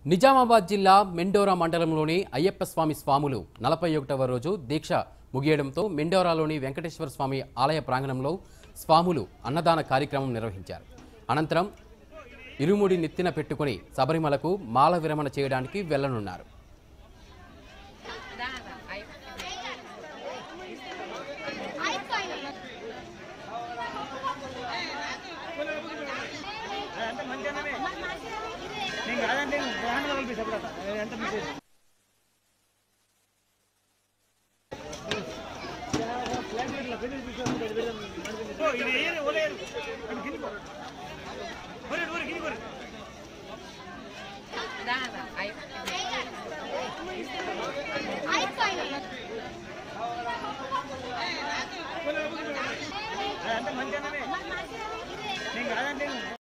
నిజామాబాద్ జిల్లా మెండోరా మండలంలోని అయ్యప్ప స్వామి స్వాములు 41వ రోజు దీక్ష ముగియడంతో మెండోరాలోని వెంకటేశ్వర స్వామి ఆలయ ప్రాంగణంలో స్వాములు అన్నదాన కార్యక్రమం నిర్వహించారు. అనంతరం ఇరుముడి నెత్తిన పెట్టుకొని శబరిమలకు మాల విరమణ చేయడానికి వెళ్లనున్నారు. नहीं